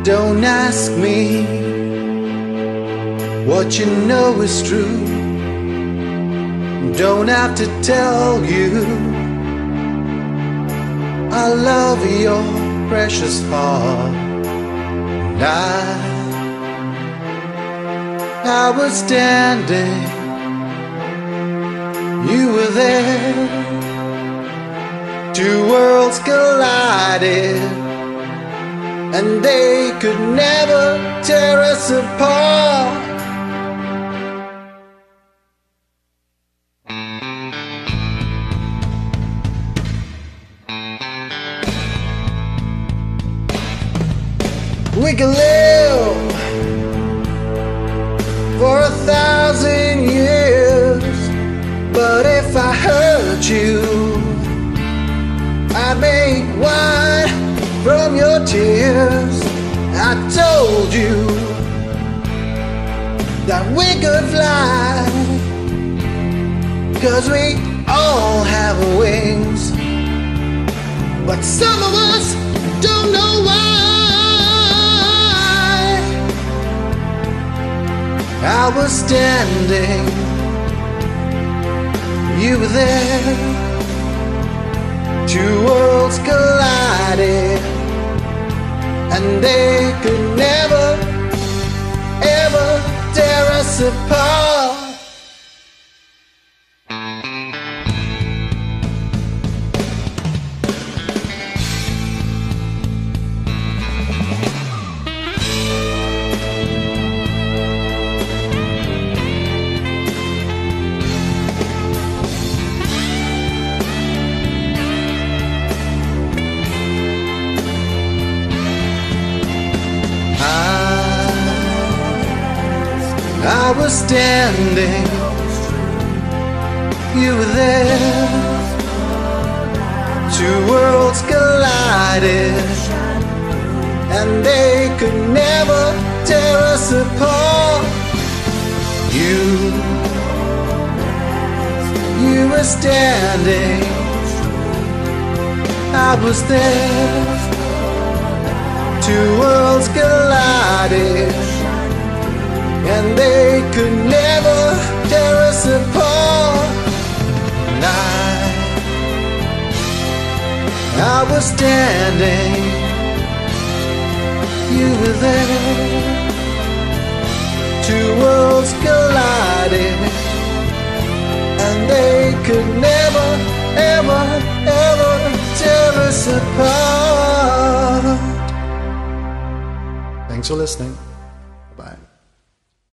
Don't ask me what you know is true. Don't have to tell you I love your precious heart. And I was standing, you were there. Two worlds collided, and they could never tear us apart. We can live for 1,000 years, but if I hurt you, I'd make wine from your tears. I told you that we could fly, 'cause we all have wings, but some of us don't know why. I was standing, you were there. Two worlds collided, and they could never, ever tear us apart. I was standing, you were there. Two worlds collided, and they could never tear us apart. You were standing, I was there. Two worlds collided, and they could never tear us apart. And I was standing, you were there. Two worlds collided, and they could never, ever, ever tear us apart. Thanks for listening.